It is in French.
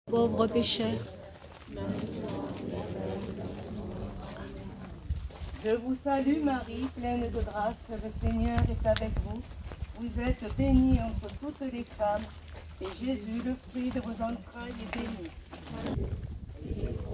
pauvres pécheurs. Je vous salue Marie, pleine de grâce, le Seigneur est avec vous. Vous êtes bénie entre toutes les femmes, et Jésus, le fruit de vos entrailles, est béni.